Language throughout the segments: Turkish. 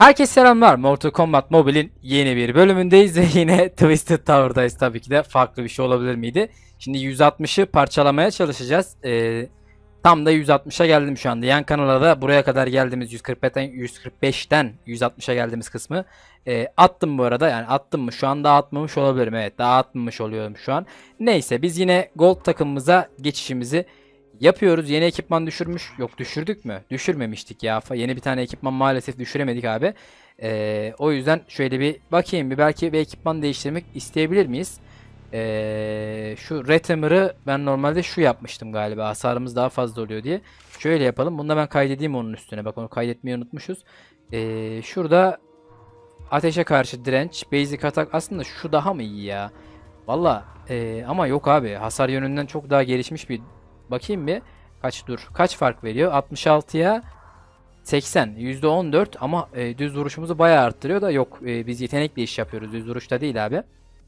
Herkese selamlar. Mortal Kombat Mobile'in yeni bir bölümündeyiz ve yine Twisted Tower'dayız. Tabii ki de farklı bir şey olabilir miydi? Şimdi 160'ı parçalamaya çalışacağız. Tam da 160'a geldim şu anda. Yan kanala da buraya kadar geldiğimiz 145'ten 160'a geldiğimiz kısmı attım bu arada. Yani attım mı? Şu anda atmamış olabilirim. Evet, daha atmamış oluyorum şu an. Neyse, biz yine Gold takımımıza geçişimizi yapıyoruz. Yeni ekipman düşürmüş. Yok, düşürdük mü? Düşürmemiştik ya. Yeni bir tane ekipman maalesef düşüremedik abi. O yüzden şöyle bir bakayım. Belki bir ekipman değiştirmek isteyebilir miyiz? Şu Rethammer'ı ben normalde şu yapmıştım galiba. Hasarımız daha fazla oluyor diye. Şöyle yapalım. Bunu da ben kaydedeyim onun üstüne. Bak, onu kaydetmeyi unutmuşuz. Şurada ateşe karşı direnç. Basic atak. Aslında şu daha mı iyi ya? Valla ama yok abi. Hasar yönünden çok daha gelişmiş bir. Bakayım bir. Kaç fark veriyor? 66'ya 80. %14 ama düz vuruşumuzu bayağı arttırıyor da yok. Biz yetenekle iş yapıyoruz. Düz vuruşta değil abi.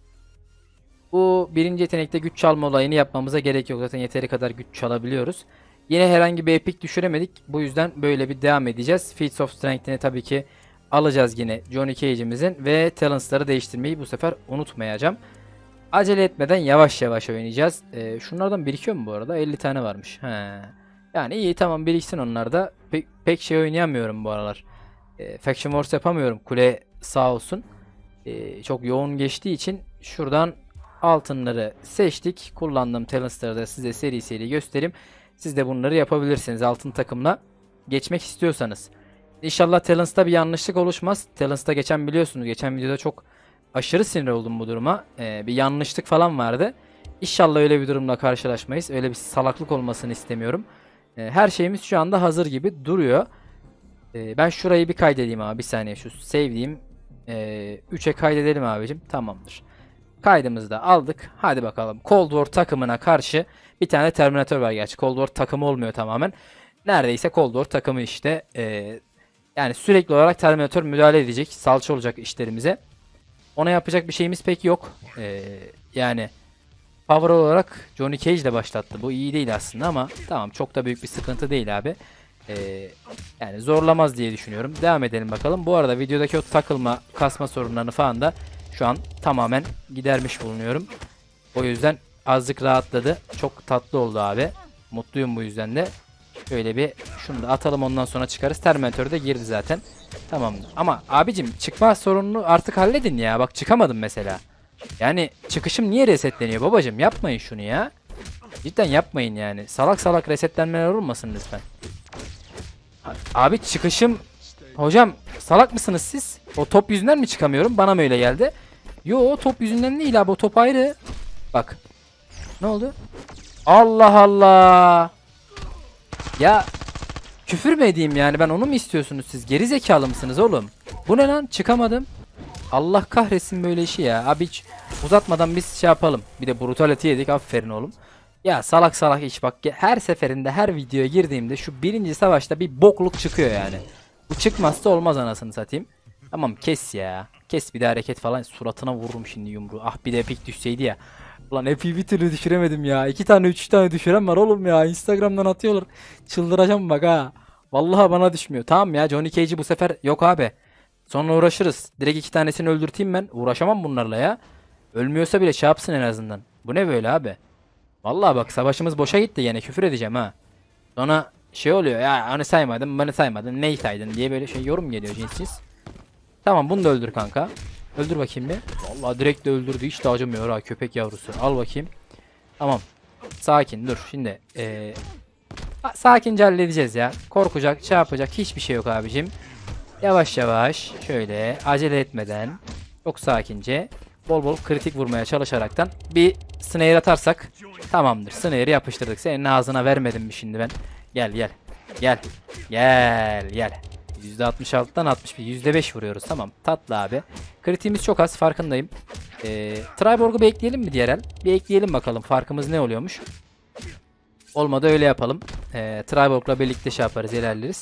Bu birinci yetenekte güç çalma olayını yapmamıza gerek yok. Zaten yeteri kadar güç çalabiliyoruz. Yine herhangi bir epic düşüremedik. Bu yüzden böyle bir devam edeceğiz. Feats of Strength'ini tabii ki alacağız yine Johnny Cage'imizin ve Talents'ları değiştirmeyi bu sefer unutmayacağım. Acele etmeden yavaş yavaş oynayacağız. Şunlardan birikiyor mu bu arada? 50 tane varmış. He. Yani iyi, tamam, biriksin onlar da. Pek şey oynayamıyorum bu aralar. Faction Wars yapamıyorum. Kule sağ olsun. Çok yoğun geçtiği için şuradan altınları seçtik. Kullandığım talents'ları da size seri seri göstereyim. Siz de bunları yapabilirsiniz altın takımla geçmek istiyorsanız. İnşallah talents'ta bir yanlışlık oluşmaz. Talents'ta biliyorsunuz geçen videoda çok aşırı sinir oldum bu duruma. Bir yanlışlık falan vardı. İnşallah öyle bir durumla karşılaşmayız. Öyle bir salaklık olmasını istemiyorum. Her şeyimiz şu anda hazır gibi duruyor. Ben şurayı bir kaydedeyim abi. Bir saniye, şu save diyeyim. 3'e kaydedelim abicim. Tamamdır. Kaydımızı da aldık. Hadi bakalım. Cold War takımına karşı bir tane Terminator var gerçi. Cold War takımı olmuyor tamamen. Neredeyse Cold War takımı işte. Yani sürekli olarak Terminator müdahale edecek. Salça olacak işlerimize. Ona yapacak bir şeyimiz pek yok. Yani power olarak Johnny Cage ile başlattı. Bu iyi değil aslında ama tamam, çok da büyük bir sıkıntı değil abi. Yani zorlamaz diye düşünüyorum. Devam edelim bakalım. Bu arada videodaki o takılma, kasma sorunlarını falan da şu an tamamen gidermiş bulunuyorum. O yüzden azıcık rahatladı. Çok tatlı oldu abi. Mutluyum bu yüzden de. Şöyle bir şunu da atalım, ondan sonra çıkarız. Terminator da girdi zaten. Tamamdır. Ama abicim, çıkma sorununu artık halledin ya. Bak, çıkamadım mesela. Yani çıkışım niye resetleniyor babacım? Yapmayın şunu ya. Cidden yapmayın yani. Salak salak resetlenmeler olmasın lütfen. Abi çıkışım... Hocam salak mısınız siz? O top yüzünden mi çıkamıyorum? Bana mı öyle geldi? Yo, top yüzünden değil abi. O top ayrı. Bak. Ne oldu? Allah Allah. Ya küfür mü edeyim yani? Ben onu mu istiyorsunuz siz? Geri zekalı mısınız oğlum? Bu ne lan? Çıkamadım. Allah kahretsin böyle işi ya. Abi hiç uzatmadan biz şey yapalım. Bir de brutality yedik. Aferin oğlum. Ya salak salak iş bak. Her seferinde, her videoya girdiğimde şu birinci savaşta bir bokluk çıkıyor yani. Bu çıkmazsa olmaz anasını satayım. Tamam, kes ya. Kes, bir de hareket falan. Suratına vururum şimdi yumruğu. Ah, bir de epik düşseydi ya. Ulan epiği bir türlü düşüremedim ya. 2 tane 3 tane düşüren var oğlum ya. Instagram'dan atıyorlar. Çıldıracağım bak ha. Vallahi bana düşmüyor. Tamam ya, Johnny Cage'i bu sefer yok abi. Sonra uğraşırız. Direkt 2 tanesini öldürteyim ben. Uğraşamam bunlarla ya. Ölmüyorsa bile şey yapsın en azından. Bu ne böyle abi? Vallahi bak, savaşımız boşa gitti, yine küfür edeceğim ha. Sonra şey oluyor ya, onu saymadım, beni saymadın, neyi saydın diye böyle şey yorum geliyor cinsiz. Tamam, bunu da öldür kanka. Öldür bakayım bir. Vallahi direkt de öldürdü, hiç de acımıyor ha, köpek yavrusu. Al bakayım. Tamam. Sakin dur şimdi. Sakince halledeceğiz ya. Korkacak, şey yapacak hiçbir şey yok abicim. Yavaş yavaş şöyle, acele etmeden, çok sakince, bol bol kritik vurmaya çalışaraktan bir snare atarsak tamamdır. Snare'i yapıştırdık. Senin ağzına vermedim mi şimdi ben? Gel gel. Gel. Gel gel. %66'dan 61. %5 vuruyoruz. Tamam. Tatlı abi. Kritiğimiz çok az. Farkındayım. Triborg'u bir ekleyelim mi diğer el? Bir ekleyelim bakalım. Farkımız ne oluyormuş? Olmadı öyle yapalım. Triborg'la birlikte şey yaparız. İlerleriz.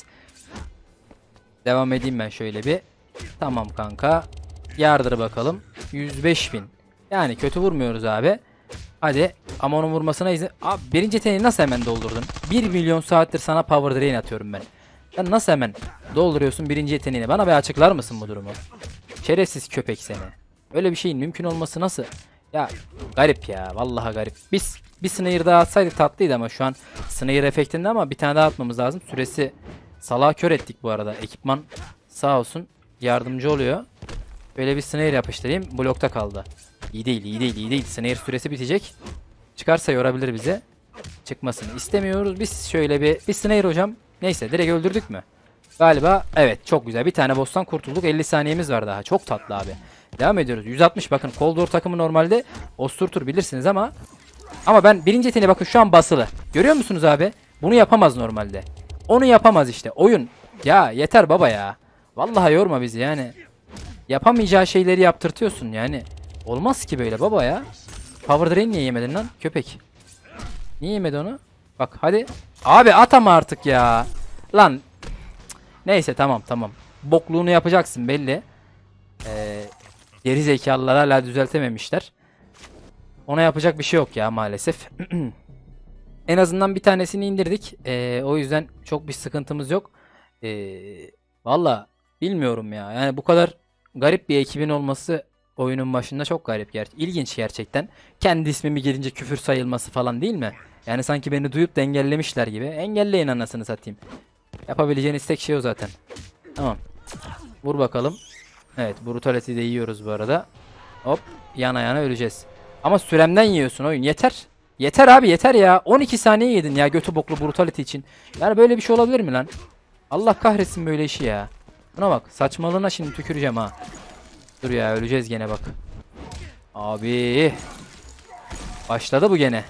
Devam edeyim ben şöyle bir. Tamam kanka. Yardır bakalım. 105.000. Yani kötü vurmuyoruz abi. Hadi. Ama onun vurmasına izin... Abi birinci yeteneği nasıl hemen doldurdun? 1 milyon saattir sana power drain atıyorum ben. Sen nasıl hemen dolduruyorsun birinci yeteneğini? Bana bir açıklar mısın bu durumu? Şerefsiz köpek seni. Öyle bir şeyin mümkün olması nasıl? Ya garip ya. Vallahi garip. Biz bir Snare daha atsaydık tatlıydı ama şu an Snare efektinde ama bir tane daha atmamız lazım. Süresi salağa kör ettik bu arada. Ekipman sağ olsun yardımcı oluyor. Böyle bir Snare yapıştırayım. Blokta kaldı. İyi değil, iyi değil, iyi değil. Snare süresi bitecek. Çıkarsa yorabilir bizi. Çıkmasını istemiyoruz. Biz şöyle bir Snare hocam. Neyse direkt öldürdük mü? Galiba evet, çok güzel. Bir tane boss'tan kurtulduk. 50 saniyemiz var daha. Çok tatlı abi. Devam ediyoruz. 160 bakın. Cold War takımı normalde osturtur bilirsiniz ama ben birinci yeteneğe bakın şu an basılı. Görüyor musunuz abi? Bunu yapamaz normalde. Onu yapamaz işte. Oyun. Ya yeter baba ya. Vallahi yorma bizi yani. Yapamayacağı şeyleri yaptırtıyorsun yani. Olmaz ki böyle baba ya. Power Drain niye yemedin lan köpek? Niye yemedi onu? Bak hadi. Abi at ama artık ya. Lan. Neyse tamam. Bokluğunu yapacaksın belli. Geri zekalılar hala düzeltememişler. Ona yapacak bir şey yok ya maalesef. En azından bir tanesini indirdik. O yüzden çok bir sıkıntımız yok. Valla bilmiyorum ya. Yani bu kadar garip bir ekibin olması oyunun başında çok garip. İlginç gerçekten. Kendi ismimi gelince küfür sayılması falan değil mi? Yani sanki beni duyup da engellemişler gibi. Engelleyin anasını satayım. Yapabileceğiniz tek şey o zaten. Tamam. Vur bakalım. Evet, brutality de yiyoruz bu arada. Hop, yana yana öleceğiz. Ama süremden yiyorsun oyun. Yeter. Yeter abi yeter ya. 12 saniye yedin ya götü boklu brutality için. Yani böyle bir şey olabilir mi lan? Allah kahretsin böyle işi ya. Buna bak, saçmalığına şimdi tüküreceğim ha. Dur ya, öleceğiz gene bak. Abi. Başladı bu gene.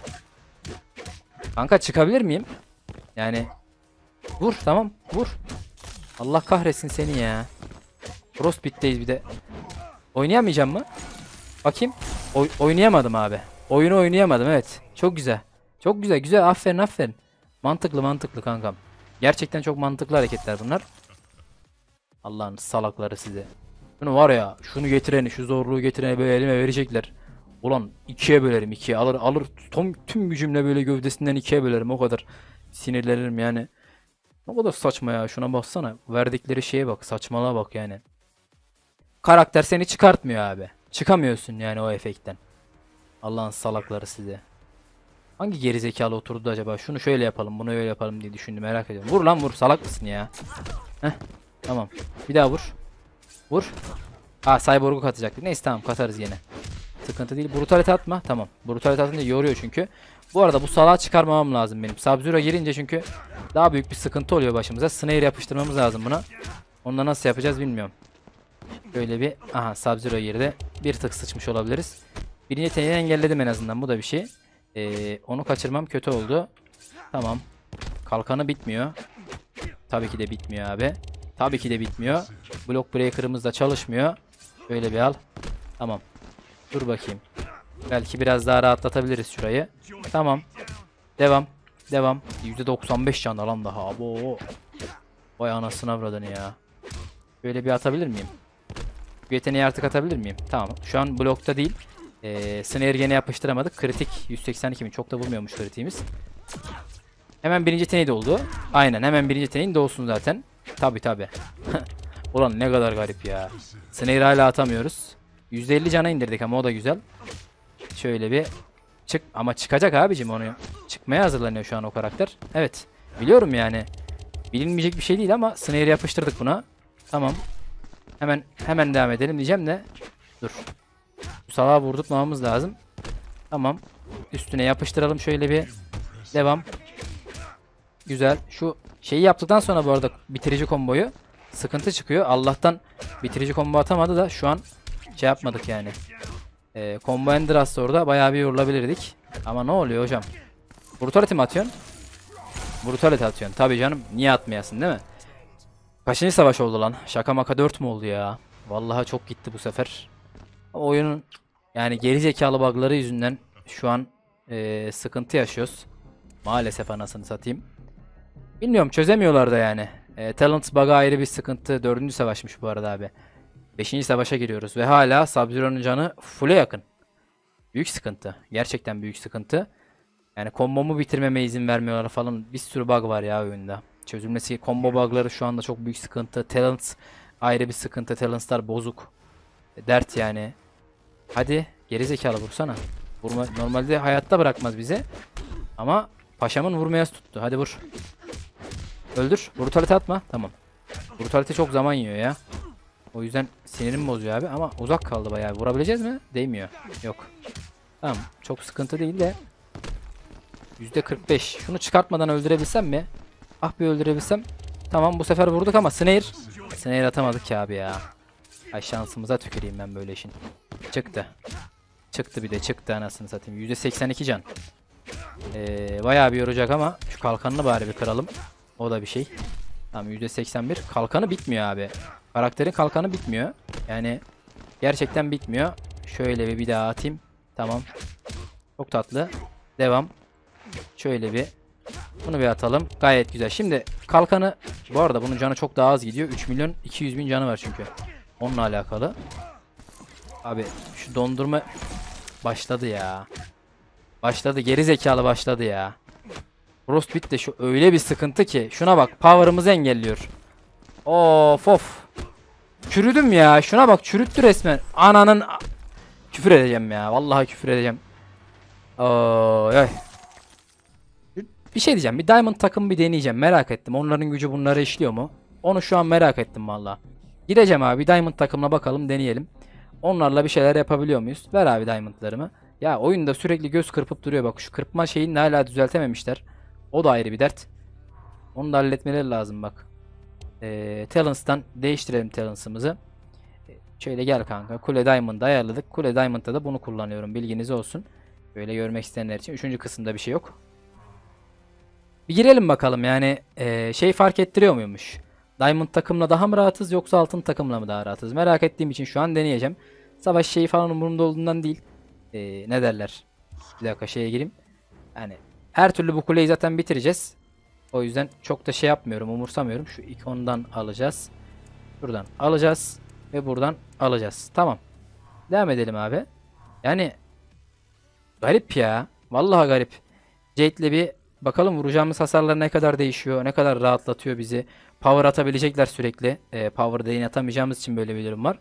Kanka çıkabilir miyim? Yani. Vur tamam vur. Allah kahretsin seni ya. Frostbite'deyiz bir de. Oynayamayacağım mı? Bakayım. Oynayamadım abi. Oyunu oynayamadım evet. Çok güzel. Çok güzel güzel, aferin. Mantıklı kankam. Gerçekten çok mantıklı hareketler bunlar. Allah'ın salakları size. Bunu var ya, şunu getireni, şu zorluğu getireni böyle elime verecekler. Ulan ikiye bölerim, ikiye alır tüm gücümle böyle gövdesinden ikiye bölerim, o kadar sinirlenirim yani. Ne kadar saçma ya, şuna baksana, verdikleri şeye bak, saçmalığa bak yani. Karakter seni çıkartmıyor abi. Çıkamıyorsun yani o efektten. Allah'ın salakları size. Hangi gerizekalı oturdu acaba? Şunu şöyle yapalım, bunu öyle yapalım diye düşündüm, merak ediyorum. Vur lan vur, salak mısın ya? Heh, tamam. Bir daha vur. Vur. Ha, Cyborg'u katacaktık. Neyse tamam, katarız yine. Sıkıntı değil. Brutality atma. Tamam. Brutality atınca yoruyor çünkü. Bu arada bu salağı çıkarmamam lazım benim. Sub-Zero girince çünkü daha büyük bir sıkıntı oluyor başımıza. Snare yapıştırmamız lazım buna. Onu da nasıl yapacağız bilmiyorum. Böyle bir, aha Sub-Zero girdi. Bir tık sıçmış olabiliriz. Birinci yeteneği engelledim en azından. Bu da bir şey. Onu kaçırmam kötü oldu. Tamam. Kalkanı bitmiyor. Tabii ki de bitmiyor abi. Tabii ki de bitmiyor. Block breaker'ımız da çalışmıyor. Böyle bir al. Tamam. Dur bakayım. Belki biraz daha rahatlatabiliriz şurayı. Tamam. Devam. %95 can lan daha. Abo. Vay anasını avradını ya. Böyle bir atabilir miyim? Bu yeteneği artık atabilir miyim? Tamam. Şu an blokta değil. Snare gene yapıştıramadık. Kritik 182 bin. Çok da vurmuyormuş kritiğimiz. Hemen birinci yeteneği de oldu. Aynen, hemen birinci yeteneğin de olsun zaten. Tabi. Ulan ne kadar garip ya. Snare hala atamıyoruz. %50 cana indirdik ama o da güzel. Şöyle bir çık, ama çıkacak abicim onu. Çıkmaya hazırlanıyor şu an o karakter. Evet. Biliyorum yani. Bilinmeyecek bir şey değil ama Snare yapıştırdık buna. Tamam. Hemen devam edelim diyeceğim de. Dur. Bu salağı vurdurtmamamız lazım. Tamam. Üstüne yapıştıralım şöyle bir. Devam. Güzel. Şu şeyi yaptıktan sonra bu arada bitirici komboyu sıkıntı çıkıyor. Allah'tan bitirici combo atamadı da şu an şey yapmadık yani. Combo ender atsa orada bayağı bir yorulabilirdik. Ama ne oluyor hocam? Brutality mi atıyorsun? Brutality atıyorsun. Tabii canım. Niye atmayasın değil mi? Kaçıncı savaş oldu lan? Şaka maka 4 mü oldu ya? Vallahi çok gitti bu sefer. Oyunun yani gerizekalı bug'ları yüzünden şu an sıkıntı yaşıyoruz. Maalesef anasını satayım. Bilmiyorum, çözemiyorlar da yani. Talent bug'ı ayrı bir sıkıntı. 4. savaşmış bu arada abi. 5. savaşa giriyoruz ve hala Sub-Zero'nun canı full'e yakın. Büyük sıkıntı. Gerçekten büyük sıkıntı. Yani kombomu bitirmeme izin vermiyorlar falan. Bir sürü bug var ya oyunda. Çözülmesi, combo bug'ları şu anda çok büyük sıkıntı. Talents ayrı bir sıkıntı. Talents'lar bozuk. Dert yani. Hadi gerizekalı vursana. Vurma, normalde hayatta bırakmaz bizi. Ama paşamın vurmaya tuttu. Hadi vur. Öldür. Brutalite atma. Tamam. Brutalite çok zaman yiyor ya. O yüzden sinirim bozuyor abi ama uzak kaldı bayağı. Vurabileceğiz mi? Değmiyor. Yok. Tamam. Çok sıkıntı değil de. %45. Şunu çıkartmadan öldürebilsem mi? Ah bir öldürebilsem. Tamam bu sefer vurduk ama Snare. Snare atamadık ki abi ya. Ay şansımıza tüküreyim ben böyle işin. Çıktı. Çıktı bir de çıktı anasını satayım. %82 can. Bayağı bir yoracak ama şu kalkanını bari bir kıralım. O da bir şey. Tamam %81. Kalkanı bitmiyor abi. Karakterin kalkanı bitmiyor. Yani gerçekten bitmiyor. Şöyle bir daha atayım. Tamam. Çok tatlı. Devam. Şöyle bir. Bunu bir atalım. Gayet güzel. Şimdi kalkanı bu arada bunun canı çok daha az gidiyor. 3.200.000 canı var çünkü. Onunla alakalı. Abi şu dondurma başladı ya. Başladı geri zekalı başladı ya. Frostbite de şu öyle bir sıkıntı ki. Şuna bak power'ımızı engelliyor. Of of. Çürüdüm ya. Şuna bak çürüttü resmen. Ananın küfür edeceğim ya. Vallahi küfür edeceğim. Oy. Bir şey diyeceğim. Bir Diamond takımı bir deneyeceğim. Merak ettim. Onların gücü bunlara işliyor mu? Onu şu an merak ettim valla. Gideceğim abi. Diamond takımına bakalım. Deneyelim. Onlarla bir şeyler yapabiliyor muyuz? Ver abi Diamond'larımı. Ya oyunda sürekli göz kırpıp duruyor. Bak şu kırpma şeyini hala düzeltememişler. O da ayrı bir dert. Onu da halletmeleri lazım bak. Talents'tan değiştirelim Talents'ımızı. Şöyle gel kanka. Kule Diamond'ı ayarladık. Kule Diamond'da da bunu kullanıyorum. Bilginiz olsun. Böyle görmek isteyenler için. Üçüncü kısımda bir şey yok. Bir girelim bakalım yani şey fark ettiriyor muymuş? Diamond takımla daha mı rahatız yoksa altın takımla mı daha rahatız? Merak ettiğim için şu an deneyeceğim. Savaş şeyi falan umurumda olduğundan değil. Ne derler? Bir dakika şeye gireyim. Yani her türlü bu kuleyi zaten bitireceğiz. O yüzden çok da şey yapmıyorum, umursamıyorum. Şu ikondan alacağız. Buradan alacağız ve buradan alacağız. Tamam. Devam edelim abi. Yani garip ya. Vallahi garip. Jade'le bir bakalım vuracağımız hasarlar ne kadar değişiyor, ne kadar rahatlatıyor bizi. Power atabilecekler sürekli. Power değin atamayacağımız için böyle bir durum var.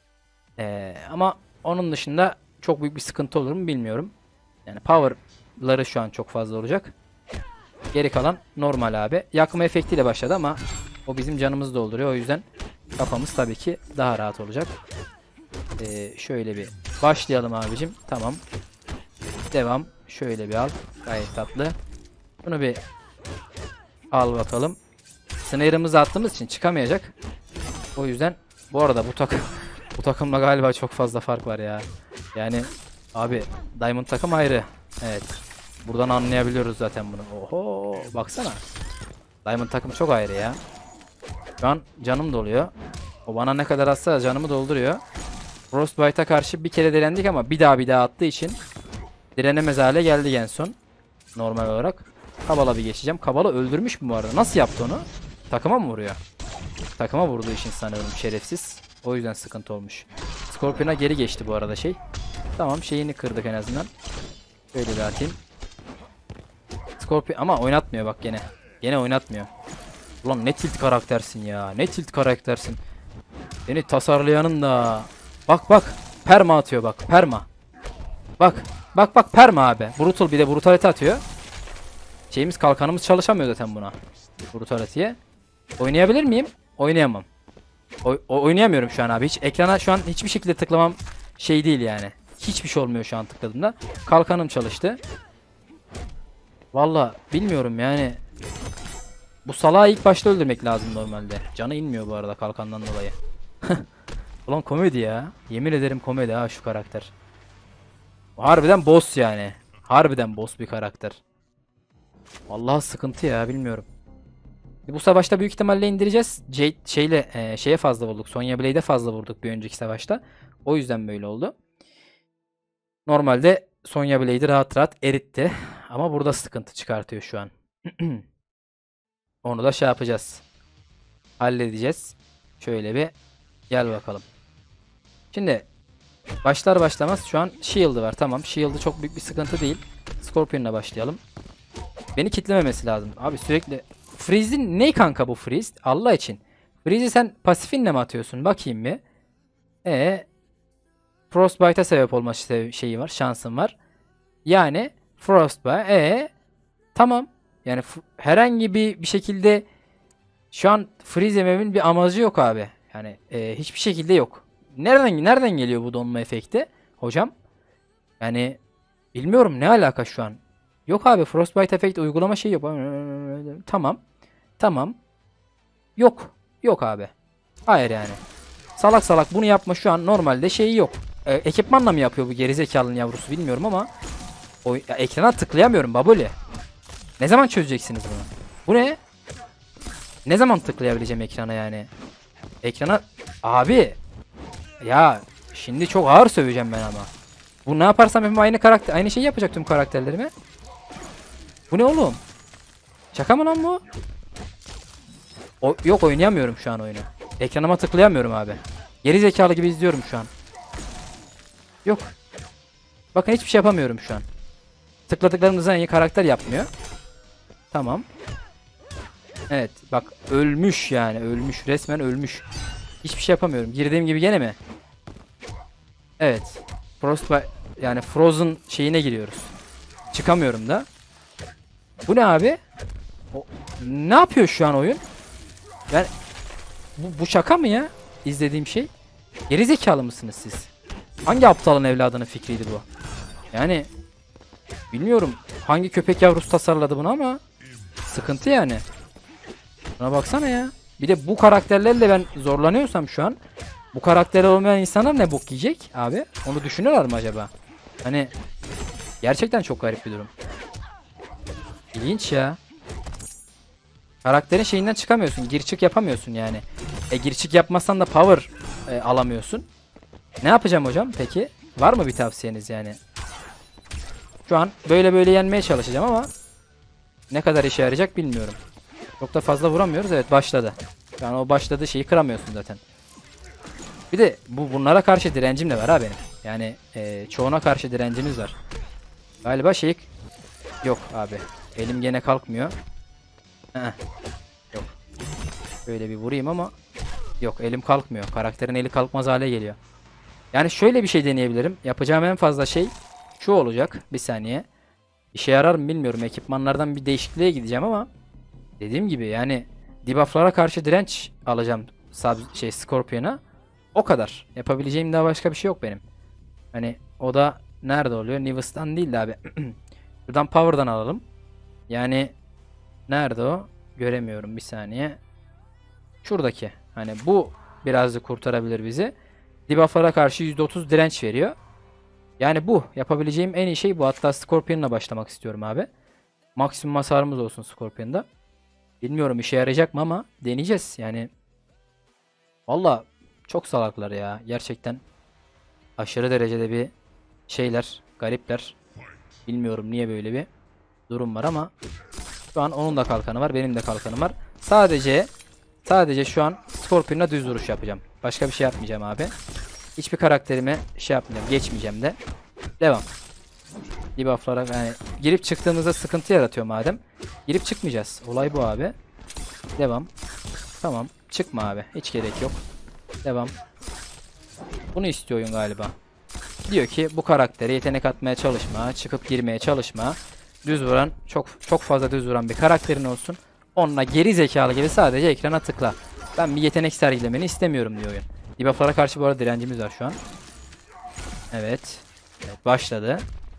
Ama onun dışında çok büyük bir sıkıntı olur mu bilmiyorum. Yani power'ları şu an çok fazla olacak. Geri kalan normal abi. Yakma efektiyle başladı ama o bizim canımızı dolduruyor. O yüzden kafamız tabii ki daha rahat olacak. Şöyle bir başlayalım abicim. Tamam. Devam. Şöyle bir al. Gayet tatlı. Bunu bir al bakalım. Snare'ımızı attığımız için çıkamayacak. O yüzden bu arada bu takımla galiba çok fazla fark var ya. Yani abi Diamond takım ayrı. Evet. Buradan anlayabiliyoruz zaten bunu. Oho baksana. Diamond takım çok ayrı ya. Şu an canım doluyor. O bana ne kadar atsa canımı dolduruyor. Frostbite'a karşı bir kere direndik ama bir daha attığı için direnemez hale geldi en son. Normal olarak. Kabala bir geçeceğim. Kabala öldürmüş mü bu arada? Nasıl yaptı onu? Takıma mı vuruyor? Takıma vurduğu için sanıyorum şerefsiz. O yüzden sıkıntı olmuş. Scorpion'a geri geçti bu arada şey. Tamam şeyini kırdık en azından. Böyle bir atayım. Scorpion ama oynatmıyor bak gene. Gene oynatmıyor. Ulan ne tilt karaktersin ya. Ne tilt karaktersin. Seni tasarlayanın da. Bak bak. Perma atıyor bak. Perma. Bak. Bak perma abi. Brutal bir de brutality atıyor. Şeyimiz kalkanımız çalışamıyor zaten buna. Brutality'ye. Oynayabilir miyim? Oynayamam. Oynayamıyorum şu an abi. Hiç ekrana şu an hiçbir şekilde tıklamam şey değil yani. Hiçbir şey olmuyor şu an tıkladığımda. Kalkanım çalıştı. Valla bilmiyorum yani. Bu salağı ilk başta öldürmek lazım normalde. Canı inmiyor bu arada kalkandan dolayı. Ulan komedi ya. Yemin ederim komedi ha şu karakter. Harbiden boss yani. Harbiden boss bir karakter. Vallahi sıkıntı ya bilmiyorum. Bu savaşta büyük ihtimalle indireceğiz. Şeye fazla vurduk. Sonya Blade'e fazla vurduk bir önceki savaşta. O yüzden böyle oldu. Normalde Sonya Blade'i rahat rahat eritti. Ama burada sıkıntı çıkartıyor şu an. Onu da şey yapacağız. Halledeceğiz. Şöyle bir gel bakalım. Şimdi başlar başlamaz şu an Shield'ı var. Tamam. Shield'ı çok büyük bir sıkıntı değil. Scorpion'la başlayalım. Beni kitlememesi lazım. Abi sürekli Freeze'in ne kanka bu Freeze? Allah için. Freeze'i sen pasifinle mi atıyorsun? Bakayım bir. Frostbite'a sebep olma şeyi var. Şansın var. Yani Frostbite. Tamam. Yani herhangi bir şekilde şu an freeze yememin bir amacı yok abi. Yani hiçbir şekilde yok. Nereden geliyor bu donma efekti hocam? Yani bilmiyorum ne alaka şu an. Yok abi, Frostbite efekti uygulama şeyi yok. Tamam. Tamam. Yok. Yok abi. Hayır yani. Salak salak bunu yapma şu an normalde şeyi yok. Ekipmanla mı yapıyor bu gerizekalının yavrusu bilmiyorum ama ekrana tıklayamıyorum babuli. Ne zaman çözeceksiniz bunu? Bu ne? Ne zaman tıklayabileceğim ekrana yani? Ekrana abi ya şimdi çok ağır söveceğim ben ama. Bu ne yaparsam hep aynı şeyi yapacak tüm karakterlerime. Bu ne oğlum? Şaka mı lan bu? Yok, oynayamıyorum şu an oyunu. Ekranıma tıklayamıyorum abi. Geri zekalı gibi izliyorum şu an. Yok. Bakın hiçbir şey yapamıyorum şu an. Tıkladıklarımızdan iyi karakter yapmıyor. Tamam. Evet bak ölmüş yani, ölmüş, resmen ölmüş. Hiçbir şey yapamıyorum. Girdiğim gibi gene mi? Evet. Yani Frozen şeyine giriyoruz. Çıkamıyorum da. Bu ne abi? Ne yapıyor şu an oyun? Ben bu şaka mı ya? İzlediğim şey. Geri zekalı mısınız siz? Hangi aptalın evladının fikriydi bu? Yani bilmiyorum hangi köpek yavrusu tasarladı bunu ama sıkıntı yani. Buna baksana ya. Bir de bu karakterlerle ben zorlanıyorsam şu an, bu karakter olmayan insanlar ne bok yiyecek abi? Onu düşünüyorlar mı acaba? Hani gerçekten çok garip bir durum. İlginç ya. Karakterin şeyinden çıkamıyorsun. Gir çık yapamıyorsun yani. Gir çık yapmazsan da power alamıyorsun. Ne yapacağım hocam peki? Var mı bir tavsiyeniz yani? Şu an böyle yenmeye çalışacağım ama ne kadar işe yarayacak bilmiyorum. Çok da fazla vuramıyoruz. Evet başladı. Yani o başladığı şeyi kıramıyorsun zaten. Bir de bunlara karşı direncim de var ha benim. Yani çoğuna karşı direncimiz var. Galiba şey yok abi. Elim gene kalkmıyor. Yok. Böyle bir vurayım ama yok, elim kalkmıyor. Karakterin eli kalkmaz hale geliyor. Yani şöyle bir şey deneyebilirim. Yapacağım en fazla şey şu olacak. Bir saniye. İşe yarar mı bilmiyorum. Ekipmanlardan bir değişikliğe gideceğim ama dediğim gibi yani debuff'lara karşı direnç alacağım Scorpion'a. O kadar. Yapabileceğim daha başka bir şey yok benim. Hani o da nerede oluyor? Nivus'tan değil de abi. Buradan Power'dan alalım. Yani nerede o? Göremiyorum bir saniye. Şuradaki. Hani bu birazcık kurtarabilir bizi. Debuff'lara karşı %30 direnç veriyor. Yani bu. Yapabileceğim en iyi şey bu. Hatta Scorpion'la başlamak istiyorum abi. Maksimum hasarımız olsun Scorpion'da. Bilmiyorum işe yarayacak mı ama deneyeceğiz. Yani valla çok salaklar ya. Gerçekten aşırı derecede bir şeyler. Garipler. Bilmiyorum niye böyle bir durum var ama şu an onun da kalkanı var. Benim de kalkanım var. Sadece şu an Scorpion'la düz vuruş yapacağım. Başka bir şey yapmayacağım abi. Hiçbir karakterime şey yapmayacağım. Geçmeyeceğim de. Devam. Debuff'lara yani girip çıktığımızda sıkıntı yaratıyor madem. Girip çıkmayacağız. Olay bu abi. Devam. Tamam. Çıkma abi. Hiç gerek yok. Devam. Bunu istiyor oyun galiba. Diyor ki bu karaktere yetenek atmaya çalışma. Çıkıp girmeye çalışma. Düz vuran, çok fazla düz vuran bir karakterin olsun. Onunla geri zekalı gibi sadece ekrana tıkla. Ben bir yetenek sergilemeni istemiyorum diyor oyun. Debuff'lara karşı bu arada direncimiz var şu an. Evet. Evet başladı.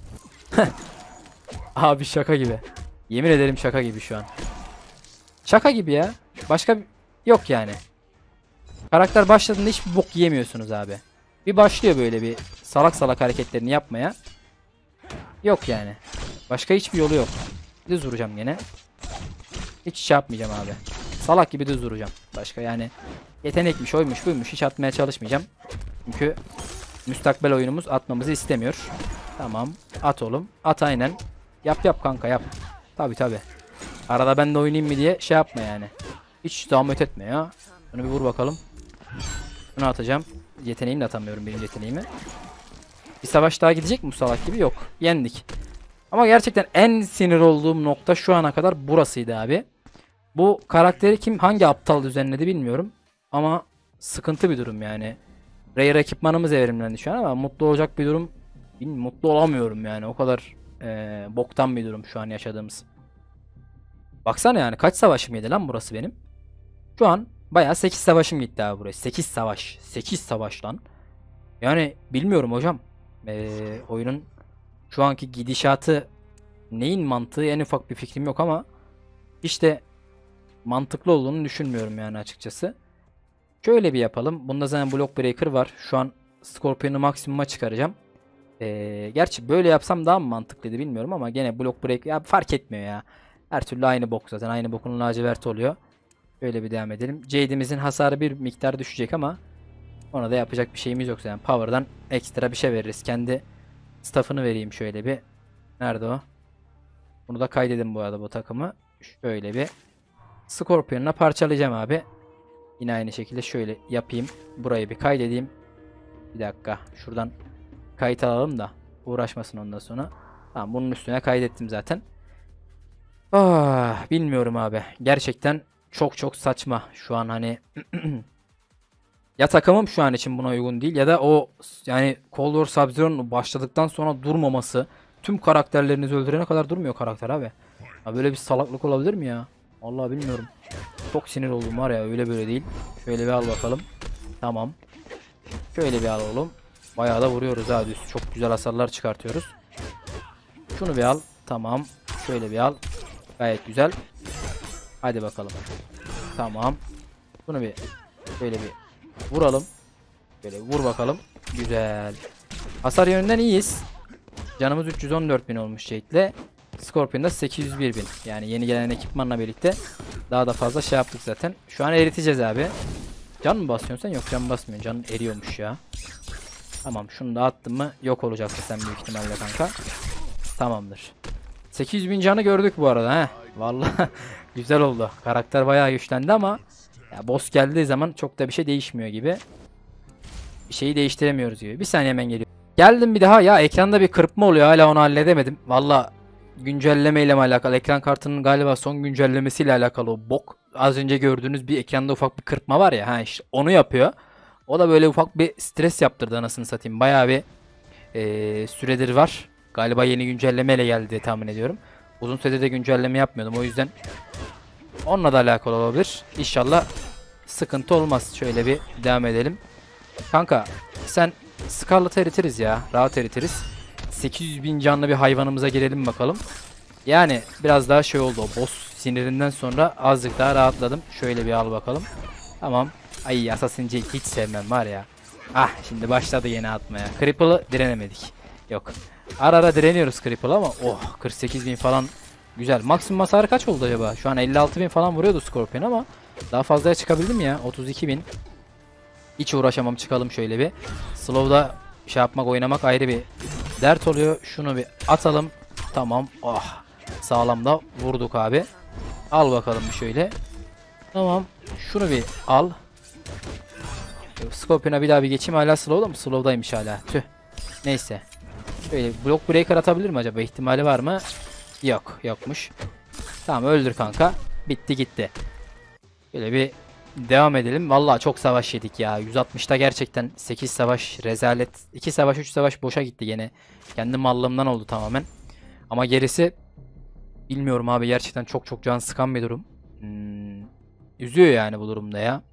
Abi şaka gibi. Yemin ederim şaka gibi şu an. Şaka gibi ya. Başka yok yani. Karakter başladığında hiçbir bok yiyemiyorsunuz abi. Bir başlıyor böyle bir salak salak hareketlerini yapmaya. Yok yani. Başka hiçbir yolu yok. Düz vuracağım gene. Hiç şey yapmayacağım abi. Salak gibi düz vuracağım. Başka yani yetenekmiş, oymuş, buymuş hiç atmaya çalışmayacağım. Çünkü müstakbel oyunumuz atmamızı istemiyor. Tamam. At oğlum. At aynen. Yap kanka yap. Tabi. Arada ben de oynayayım mı diye şey yapma yani. Hiç zahmet etme ya. Bunu bir vur bakalım. Bunu atacağım. Yeteneğimi de atamıyorum, benim yeteneğimi. Bir savaş daha gidecek mi bu salak gibi? Yok. Yendik. Ama gerçekten en sinir olduğum nokta şu ana kadar burasıydı abi. Bu karakteri kim hangi aptal düzenledi bilmiyorum. Ama sıkıntı bir durum yani. Rare ekipmanımız evrimlendi şu an ama mutlu olacak bir durum. Bilmiyorum, mutlu olamıyorum yani. O kadar boktan bir durum şu an yaşadığımız. Baksana yani kaç savaşım yedi lan burası benim. Şu an bayağı 8 savaşım gitti abi buraya. 8 savaş. 8 savaş lan. Yani bilmiyorum hocam. Oyunun şu anki gidişatı neyin mantığı en ufak bir fikrim yok ama işte mantıklı olduğunu düşünmüyorum yani açıkçası. Şöyle bir yapalım. Bunda zaten Block Breaker var. Şu an Scorpion'u maksimuma çıkaracağım. Gerçi böyle yapsam daha mı mantıklıydı bilmiyorum ama gene Block Breaker ya fark etmiyor ya. Her türlü aynı bok zaten. Aynı bokun lacivert oluyor. Böyle bir devam edelim. Jade'imizin hasarı bir miktar düşecek ama ona da yapacak bir şeyimiz yok. Yani Power'dan ekstra bir şey veririz. Kendi staff'ını vereyim şöyle bir. Nerede o? Bunu da kaydedin bu arada bu takımı. Şöyle bir Scorpion'la parçalayacağım abi. Yine aynı şekilde şöyle yapayım. Burayı bir kaydedeyim. Bir dakika. Şuradan kayıt alalım da uğraşmasın ondan sonra. Tamam bunun üstüne kaydettim zaten. Bilmiyorum abi. Gerçekten çok çok saçma. Şu an hani ya takımım şu an için buna uygun değil ya da o yani Cold War Sub-Zero'nun başladıktan sonra durmaması. Tüm karakterlerinizi öldürene kadar durmuyor karakter abi. Ya böyle bir salaklık olabilir mi ya? Vallahi bilmiyorum. Çok sinir oldum var ya öyle böyle değil. Şöyle bir al bakalım. Tamam. Şöyle bir al oğlum. Bayağı da vuruyoruz ha düz. Çok güzel hasarlar çıkartıyoruz. Şunu bir al. Tamam. Şöyle bir al. Gayet güzel. Hadi bakalım. Tamam. Bunu bir böyle bir vuralım. Böyle vur bakalım. Güzel. Hasar yönünden iyiyiz. Canımız 314.000 olmuş Jade'le. Scorpion'da 801.000. Yani yeni gelen ekipmanla birlikte daha da fazla şey yaptık zaten. Şu an eriteceğiz abi. Can mı basıyorsun sen? Yok can basmıyor. Canın eriyormuş ya. Tamam şunu da attım mı yok olacaksın sen büyük ihtimalle kanka. Tamamdır. 800.000 canı gördük bu arada he. Vallahi güzel oldu. Karakter bayağı güçlendi ama ya boss geldiği zaman çok da bir şey değişmiyor gibi. Bir şeyi değiştiremiyoruz gibi. Bir saniye hemen geliyor. Geldim bir daha ya ekranda bir kırpma oluyor hala onu halledemedim. Vallahi güncelleme ile mi alakalı? Ekran kartının galiba son güncellemesiyle alakalı o bok. Az önce gördüğünüz bir ekranda ufak bir kırpma var ya. Ha işte onu yapıyor. O da böyle ufak bir stres yaptırdı anasını satayım. Bayağı bir süredir var. Galiba yeni güncellemeyle geldi diye tahmin ediyorum. Uzun süredir de güncelleme yapmıyordum. O yüzden onunla da alakalı olabilir. İnşallah sıkıntı olmaz. Şöyle bir devam edelim. Kanka sen Scarlet'ı eritiriz ya. Rahat eritiriz. 800.000 canlı bir hayvanımıza girelim bakalım. Yani biraz daha şey oldu. O boss sinirinden sonra azıcık daha rahatladım. Şöyle bir al bakalım. Tamam. Ay Assassin's Creed hiç sevmem var ya. Ah şimdi başladı yine atmaya. Cripple'ı direnemedik. Yok. Ara ara direniyoruz Cripple'a ama oh 48.000 falan güzel. Maksimum hasarı kaç oldu acaba? Şu an 56.000 falan vuruyordu Scorpion ama daha fazlaya çıkabildim ya. 32.000. Hiç uğraşamam çıkalım şöyle bir. Slow'da şey yapmak oynamak ayrı bir dert oluyor. Şunu bir atalım. Tamam. Oh. Sağlam da vurduk abi. Al bakalım bir şöyle. Tamam. Şunu bir al. Scorpion'a bir daha bir geçeyim. Hala slow'da mı? Slow'daymış hala. Tüh. Neyse. Şöyle block breaker atabilir mi acaba? İhtimali var mı? Yok. Yokmuş. Tamam öldür kanka. Bitti gitti. Böyle bir devam edelim. Vallahi çok savaş yedik ya. 160'ta gerçekten 8 savaş rezalet. 2 savaş 3 savaş boşa gitti gene. Kendi mallığımdan oldu tamamen. Ama gerisi bilmiyorum abi gerçekten çok çok can sıkan bir durum. Üzüyor yani bu durumda ya.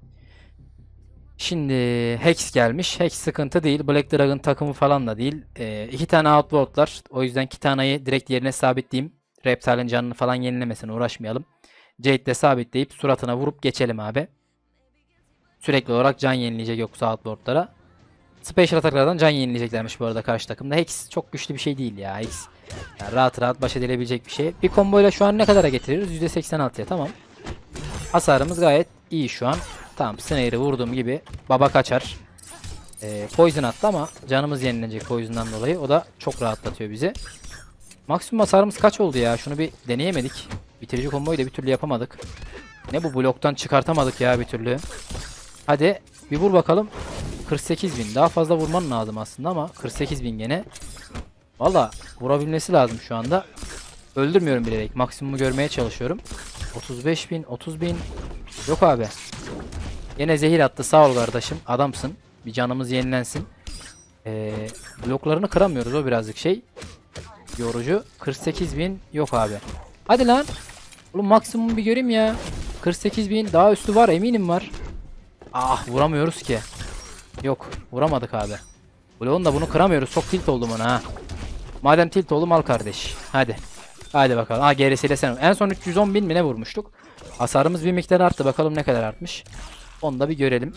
Şimdi Hex gelmiş. Hex sıkıntı değil. Black Dragon takımı falan da değil. 2 tane Outworld'lar. O yüzden Kitana'yı direkt yerine sabitleyeyim. Reptile'ın canını falan yenilemesine uğraşmayalım. Jade'de sabitleyip suratına vurup geçelim abi. Sürekli olarak can yenileyecek yoksa Outworld'lara. Special ataklardan can yenileyeceklermiş bu arada karşı takımda. Hex çok güçlü bir şey değil ya. Hex yani rahat rahat baş edilebilecek bir şey. Bir komboyla şu an ne kadara getiriyoruz? %86'ya tamam. Hasarımız gayet iyi şu an. Tamam Snare'ı vurduğum gibi baba kaçar. Poison attı ama canımız yenilenecek Poison'dan dolayı. O da çok rahatlatıyor bizi. Maksimum hasarımız kaç oldu ya? Şunu bir deneyemedik. Bitirici komboyu da bir türlü yapamadık. Ne bu bloktan çıkartamadık ya bir türlü. Hadi bir vur bakalım. 48.000 daha fazla vurman lazım aslında ama 48.000 gene. Valla vurabilmesi lazım şu anda. Öldürmüyorum bilerek maksimumu görmeye çalışıyorum. 35.000, 30.000. Yok abi. Yine zehir attı. Sağ ol kardeşim. Adamsın. Bir canımız yenilensin. Bloklarını kıramıyoruz. O birazcık şey. Yorucu. 48.000. Yok abi. Hadi lan. Oğlum maksimum bir göreyim ya. 48.000. Daha üstü var. Eminim var. Ah vuramıyoruz ki. Yok. Vuramadık abi. Bloğun da bunu kıramıyoruz. Çok tilt oldum ona ha. Madem tilt oldum al kardeş. Hadi. Hadi bakalım. Ha gerisiyle sen. En son 310.000 mi ne vurmuştuk? Hasarımız bir miktar arttı. Bakalım ne kadar artmış. Onu da bir görelim.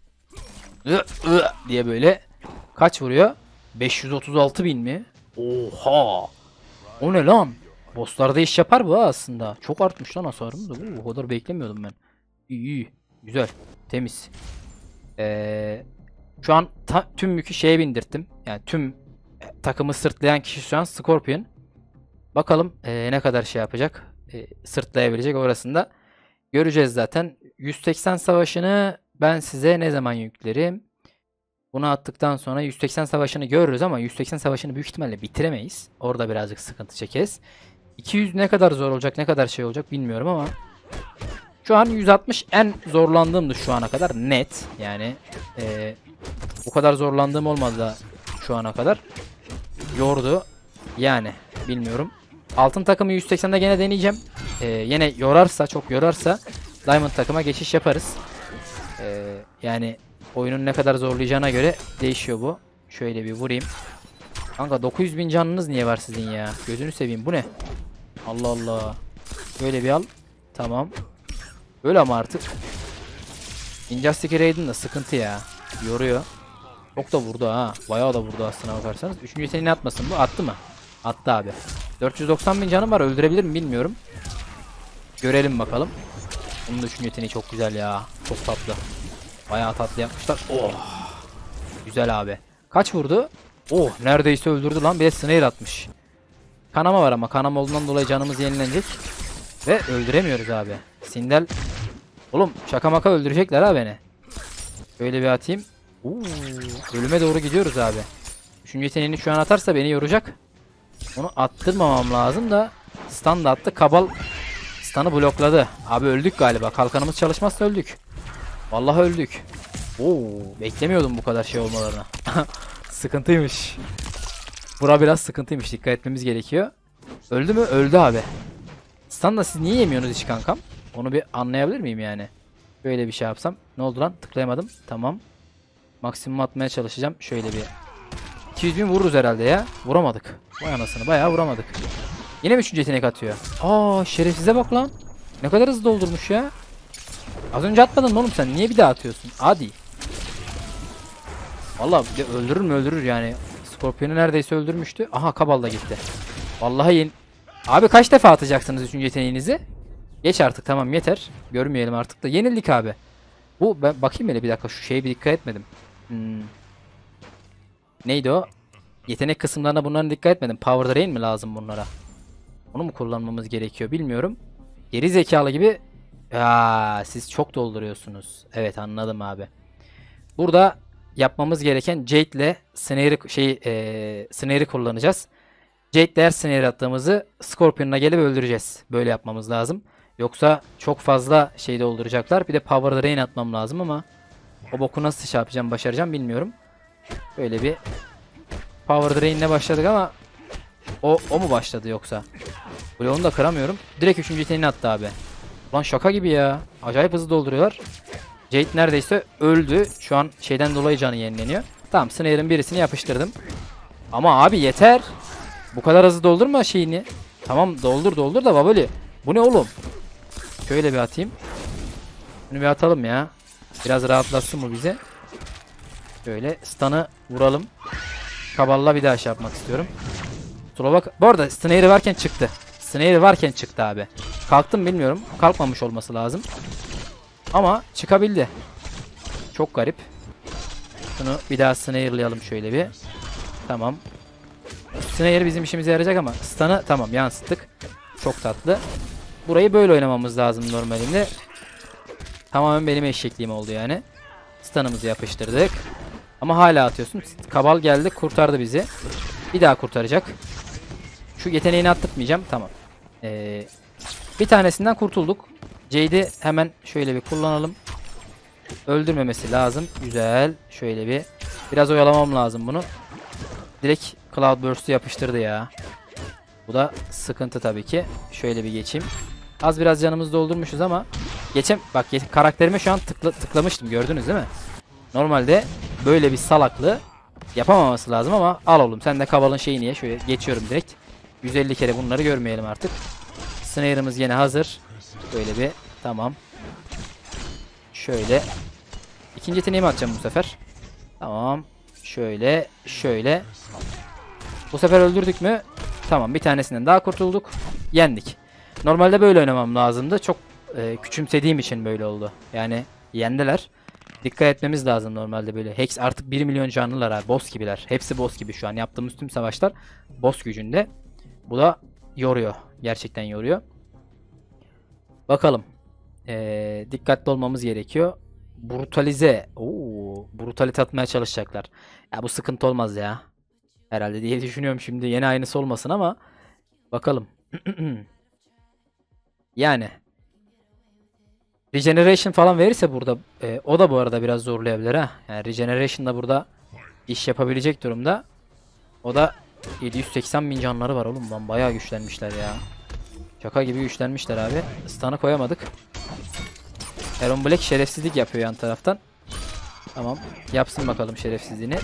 Diye böyle. Kaç vuruyor? 536.000 mi? Oha. O ne lan? Bosslarda iş yapar bu aslında. Çok artmış lan hasarımız da. O kadar beklemiyordum ben. İyi iyi. Güzel. Temiz. Şu an tüm yükü şeye bindirttim. Yani tüm takımı sırtlayan kişi şu an Scorpion. Bakalım ne kadar şey yapacak. Sırtlayabilecek orasında. Göreceğiz zaten. 180 savaşını ben size ne zaman yüklerim? Bunu attıktan sonra 180 savaşını görürüz ama 180 savaşını büyük ihtimalle bitiremeyiz. Orada birazcık sıkıntı çekeriz. 200 ne kadar zor olacak, ne kadar şey olacak bilmiyorum ama şu an 160 en zorlandığımdı şu ana kadar net. Yani bu kadar zorlandığım olmadı da şu ana kadar. Yordu. Yani bilmiyorum. Altın takımı 180'de gene deneyeceğim. Yine yorarsa, çok yorarsa Diamond takıma geçiş yaparız. Yani oyunun ne kadar zorlayacağına göre değişiyor bu. Şöyle bir vurayım. Kanka 900.000 canınız niye var sizin ya? Gözünü seveyim bu ne? Allah Allah. Böyle bir al. Tamam. Böyle ama artık. Injustice Raid'in de sıkıntı ya. Yoruyor. Çok da vurdu ha. Bayağı da vurdu aslına bakarsanız. Üçüncü yeteneğini atmasın bu. Attı mı? Attı abi. 490.000 canım var. Öldürebilir mi bilmiyorum. Görelim bakalım. Bunun da üçüncü yeteneği çok güzel ya. Çok tatlı. Bayağı tatlı yapmışlar. Oh. Güzel abi. Kaç vurdu? Oh neredeyse öldürdü lan. Bir de snare atmış. Kanama var ama kanama olduğundan dolayı canımız yenilenecek. Ve öldüremiyoruz abi. Sindel. Oğlum şaka maka öldürecekler ha beni. Böyle bir atayım. Ölüme doğru gidiyoruz abi. Üçüncü yeteneğini şu an atarsa beni yoracak. Onu attırmamam lazım da. Stun da attı. Kabal stun'ı blokladı. Abi öldük galiba. Kalkanımız çalışmazsa öldük. Vallahi öldük. Beklemiyordum bu kadar şey olmalarını. Sıkıntıymış. Bura biraz sıkıntıymış. Dikkat etmemiz gerekiyor. Öldü mü? Öldü abi. Stun da siz niye yemiyorsunuz hiç kankam? Onu bir anlayabilir miyim yani? Böyle bir şey yapsam. Ne oldu lan? Tıklayamadım. Tamam. Maksimum atmaya çalışacağım. Şöyle bir 200.000 vururuz herhalde ya. Vuramadık. Vay anasını bayağı vuramadık. Yine mi 3. yetenek atıyor? Şerefsize bak lan. Ne kadar hızlı doldurmuş ya. Az önce atmadın mı oğlum sen? Niye bir daha atıyorsun? Hadi. Vallahi bir de öldürür mü öldürür yani. Scorpion'u neredeyse öldürmüştü. Aha Kabal da gitti. Vallahi Abi kaç defa atacaksınız 3. yeteneğinizi? Geç artık tamam yeter. Görmeyelim artık da. Yenildik abi. Ben bakayım hele bir dakika şu şeye bir dikkat etmedim. Neydi o? Yetenek kısımlarına bunların dikkat etmedim. Power Drain mi lazım bunlara? Onu mu kullanmamız gerekiyor bilmiyorum. Geri zekalı gibi. Siz çok dolduruyorsunuz. Evet anladım abi. Burada yapmamız gereken Jade ile Snare'i kullanacağız. Jade ile her Snare attığımızı Scorpion'la gelip öldüreceğiz. Böyle yapmamız lazım. Yoksa çok fazla şey dolduracaklar. Bir de Power Drain atmam lazım ama o boku nasıl şey yapacağım, başaracağım bilmiyorum. Böyle bir Power Drain'le başladık ama o mu başladı yoksa? Bloğunu da kıramıyorum. Direkt 3. yeteneğini attı abi. Lan şaka gibi ya. Acayip hızlı dolduruyorlar. Jade neredeyse öldü. Şu an şeyden dolayı canı yenileniyor. Tamam Snare'ın birisini yapıştırdım. Ama abi yeter. Bu kadar hızlı doldurma şeyini. Tamam doldur da babali. Bu ne oğlum? Şöyle bir atayım. Bunu bir atalım ya. Biraz rahatlatsın bu bize. Şöyle stun'ı vuralım. Kaballa bir daha şey yapmak istiyorum. Sola bak. Bu arada Snare varken çıktı. Snare varken çıktı abi. Kalktım bilmiyorum. Kalkmamış olması lazım. Ama çıkabildi. Çok garip. Şunu bir daha Snare'layalım şöyle bir. Tamam. Snare bizim işimize yarayacak ama stun'ı tamam yansıttık. Çok tatlı. Burayı böyle oynamamız lazım normalinde. Tamamen benim eşekliğim oldu yani. Stun'ımızı yapıştırdık. Ama hala atıyorsun. Kabal geldi kurtardı bizi. Bir daha kurtaracak. Şu yeteneğini attırmayacağım. Tamam. Bir tanesinden kurtulduk. Jade'i hemen şöyle bir kullanalım. Öldürmemesi lazım. Güzel. Şöyle bir. Biraz oyalamam lazım bunu. Direkt Cloudburst'u yapıştırdı ya. Bu da sıkıntı tabii ki. Şöyle bir geçeyim. Az biraz canımızı doldurmuşuz ama bak karakterime şu an tıklamıştım, gördünüz değil mi? Normalde böyle bir salaklığı yapamaması lazım ama al oğlum sen de kabalın şeyi niye, şöyle geçiyorum direkt. 150 kere bunları görmeyelim artık. Snare'ımız yine hazır. Böyle bir tamam. Şöyle ikinci yeteneğimi atacağım bu sefer. Tamam. Şöyle. Bu sefer öldürdük mü? Tamam, bir tanesinden daha kurtulduk. Yendik. Normalde böyle oynamam lazımdı. Çok küçümsediğim için böyle oldu. Yani yendiler. Dikkat etmemiz lazım normalde böyle. Hex artık 1 milyon canlılar abi. Boss gibiler. Hepsi boss gibi şu an. Yaptığımız tüm savaşlar boss gücünde. Bu da yoruyor. Gerçekten yoruyor. Bakalım. Dikkatli olmamız gerekiyor. Brutalize. Brutalite atmaya çalışacaklar. Ya bu sıkıntı olmaz ya. Herhalde diye düşünüyorum şimdi. Yine aynısı olmasın ama bakalım. Yani Regeneration falan verirse burada o da bu arada biraz zorlayabilir ha. Yani Regeneration da burada iş yapabilecek durumda. O da 780 bin canları var oğlum lan, bayağı güçlenmişler ya. Şaka gibi güçlenmişler abi. Stun'ı koyamadık. Aaron Black şerefsizlik yapıyor yan taraftan. Tamam, yapsın bakalım şerefsizliğini.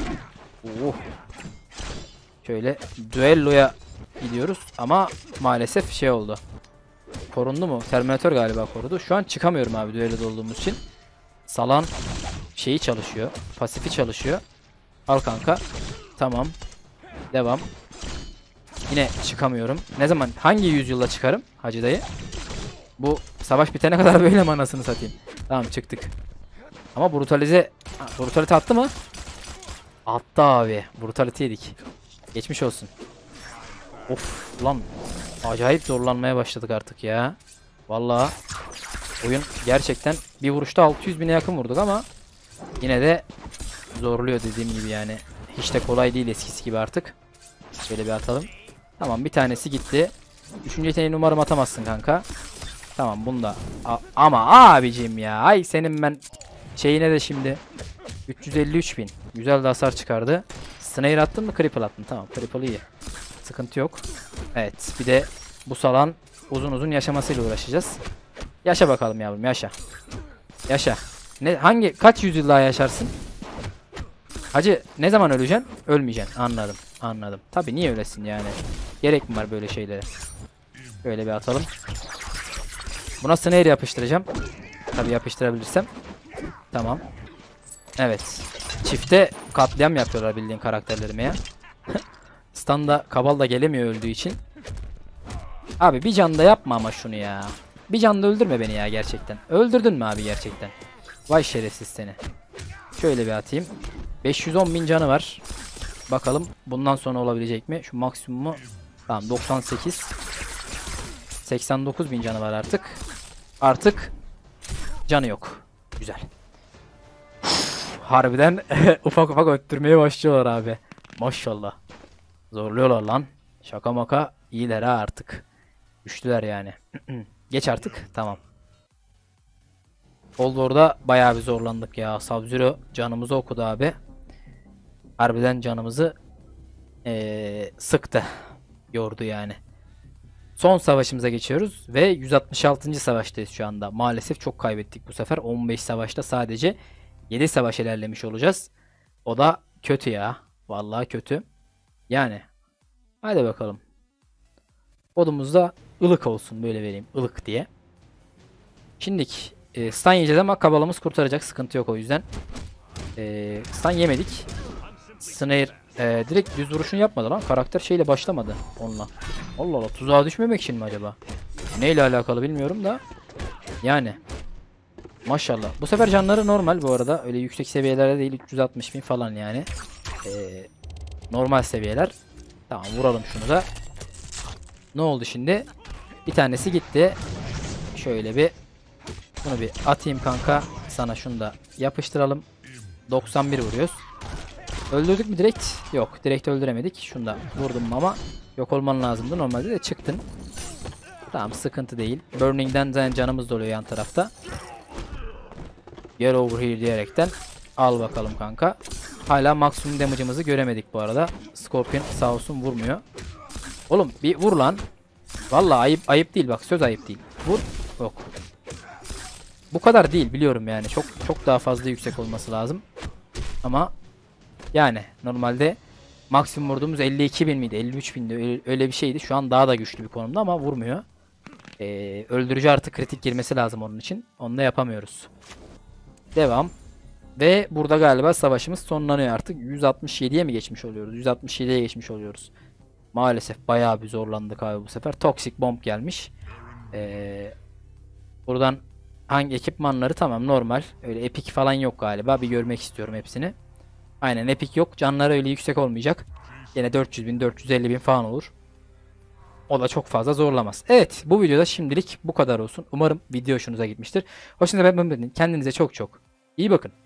Şöyle düelloya gidiyoruz ama maalesef şey oldu. Korundu mu? Terminator galiba korudu. Şu an çıkamıyorum abi düelloda olduğumuz için. Salan şeyi çalışıyor. Pasifi çalışıyor. Al kanka. Tamam. Devam. Yine çıkamıyorum. Ne zaman? Hangi yüzyılda çıkarım Hacı dayı? Bu savaş bitene kadar böyle mi anasını satayım? Tamam, çıktık. Ama brutalite attı mı? Attı abi. Brutalite yedik. Geçmiş olsun. Of lan. Acayip zorlanmaya başladık artık ya. Vallahi oyun gerçekten bir vuruşta 600 bine yakın vurduk ama yine de zorluyor dediğim gibi yani. Hiç de kolay değil eskisi gibi artık. Şöyle bir atalım. Tamam, bir tanesi gitti. Üçüncü yeteneğini umarım atamazsın kanka. Tamam, bunu da ama abicim ya. Ay senin ben şeyine de şimdi 353 bin. Güzel de hasar çıkardı. Snare attın mı? Cripple attın. Tamam, Cripple'ı iyi. Sıkıntı yok. Evet, bir de bu salan uzun yaşamasıyla uğraşacağız. Yaşa bakalım yavrum, yaşa. Yaşa. Kaç yüzyıl daha yaşarsın? Hacı ne zaman öleceksin? Ölmeyeceksin. Anladım. Tabii, niye öylesin yani? Gerek mi var böyle şeylere? Böyle bir atalım. Buna snare yapıştıracağım. Tabii yapıştırabilirsem. Tamam. Evet. Çifte katliam yapıyorlar bildiğin karakterlerime ya. Standa Kabal da gelemiyor öldüğü için. Abi bir can da yapma ama şunu ya. Bir can da öldürme beni ya gerçekten. Öldürdün mü abi gerçekten? Vay şerefsiz seni. Şöyle bir atayım. 510 bin canı var. Bakalım bundan sonra olabilecek mi? Şu maksimumu. Tamam, 98. 89 bin canı var artık. Artık canı yok. Güzel. Harbiden ufak öttürmeye başlıyorlar abi. Maşallah. Zorluyorlar lan. Şaka maka iyiler ha artık. Güçlüler yani. Geç artık. Tamam. Cold War'da bayağı bir zorlandık ya. Sub-Zero canımızı okudu abi. Harbiden canımızı sıktı. Yordu yani. Son savaşımıza geçiyoruz. Ve 166. savaştayız şu anda. Maalesef çok kaybettik bu sefer. 15 savaşta sadece 7 savaş ilerlemiş olacağız. O da kötü ya. Vallahi kötü. Yani. Hadi bakalım. Kodumuz da ılık olsun. Böyle vereyim. Ilık diye. Şimdilik stun yiyeceğiz ama kabalımız kurtaracak. Sıkıntı yok o yüzden. Stun yemedik. Snare direkt düz vuruşunu yapmadı lan. Karakter şeyle başlamadı onunla. Allah Allah, tuzağa düşmemek için mi acaba? Neyle alakalı bilmiyorum da. Yani. Maşallah. Bu sefer canları normal bu arada. Öyle yüksek seviyelerde değil. 360 bin falan yani. Normal seviyeler. Tamam, vuralım şunu da. Ne oldu şimdi? Bir tanesi gitti. Şöyle bir bunu bir atayım kanka. Sana şunu da yapıştıralım. 91 vuruyoruz. Öldürdük mü direkt? Yok, direkt öldüremedik. Şunu da vurdum ama yok olman lazımdı. Normalde de çıktın. Tamam, sıkıntı değil. Burning'den zaten canımız doluyor yan tarafta. Get over here diyerekten al bakalım kanka. Hala maksimum damage'ımızı göremedik bu arada. Scorpion sağ olsun vurmuyor. Oğlum bir vur lan. Vallahi ayıp değil, bak söz ayıp değil. Vur. Yok. Bu kadar değil biliyorum yani. Çok daha fazla yüksek olması lazım. Ama yani normalde maksimum vurduğumuz 52.000 miydi? 53.000'di. Öyle bir şeydi. Şu an daha da güçlü bir konumda ama vurmuyor. Öldürücü artı kritik girmesi lazım onun için. Onu da yapamıyoruz. Devam. Ve burada galiba savaşımız sonlanıyor artık. 167'ye mi geçmiş oluyoruz? 167'ye geçmiş oluyoruz. Maalesef bayağı bir zorlandık abi bu sefer. Toxic bomb gelmiş. Buradan hangi ekipmanları tamam normal. Öyle epic falan yok galiba. Bir görmek istiyorum hepsini. Aynen epic yok. Canları öyle yüksek olmayacak. Yine 400.000 450.000 falan olur. O da çok fazla zorlamaz. Evet, bu videoda şimdilik bu kadar olsun. Umarım video hoşunuza gitmiştir. Hoşunuza gitmedi. Kendinize çok iyi bakın.